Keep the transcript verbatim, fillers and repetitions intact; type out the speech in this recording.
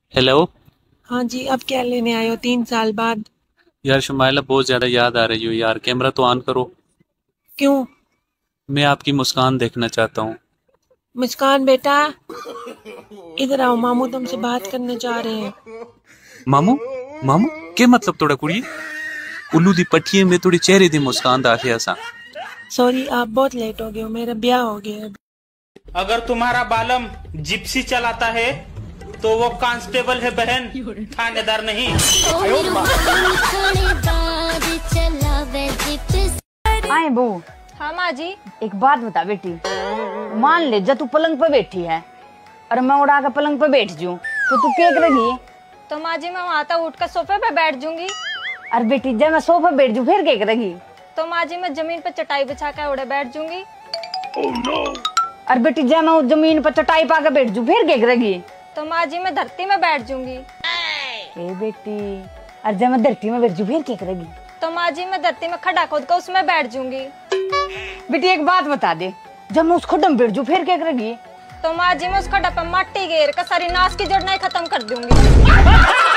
Hello. हाँ जी, अब क्या लेने आए हो तीन साल बाद? यार शुमाइला, बहुत ज़्यादा याद आ रही हो यार। कैमरा तो ऑन करो। क्यों? मैं आपकी मुस्कान देखना चाहता हूँ। मुस्कान बेटा, इधर आओ, मामू तुमसे बात करना चाह रहे हैं। मामू? मामू के मतलब तोड़ा कुड़ी उल्लू दी पट्टिए में थोड़ी चेहरे दी मुस्कान दाखे असा। सॉरी, आप बहुत लेट हो गए हो, मेरा ब्याह हो गया है। अगर तुम्हारा बालम जिप्सी चलाता है तो वो कांस्टेबल है बहन, थानेदार नहीं। आए बू। हाँ माँ जी। एक बात बता बेटी, मान ले जब तू पलंग पे बैठी है और मैं उड़ा के पलंग पे बैठ जाऊं तो तू क्या करेगी? तो माँ जी मैं वहाँ तक उठ कर सोफे पे बैठ जाऊंगी। अरे बेटी जब मैं सोफे बैठ जाऊं फिर क्या करेगी? तो माँ जी मैं जमीन पर चटाई बिछा कर उड़े बैठ जाऊंगी। oh, no. अरे बेटी जब मैं जमीन पर चटाई पा के बैठ जाऊं फिर क्या करेगी? तो माँ जी मैं धरती में बैठ जाऊंगी। ए बेटी, अरे जब मैं धरती में बैठ जाऊं फिर क्या करेगी? तो माँ जी मैं धरती में खड्डा खोद कर उसमें बैठ जाऊंगी। बेटी एक बात बता दे, जब मैं उस खड्डे में बैठ जाऊं फिर क्या करेगी? तो माँ जी मैं उस खड्डा पर मट्टी घेर कर सारी नाश की जड़ नहीं खत्म कर दूंगी।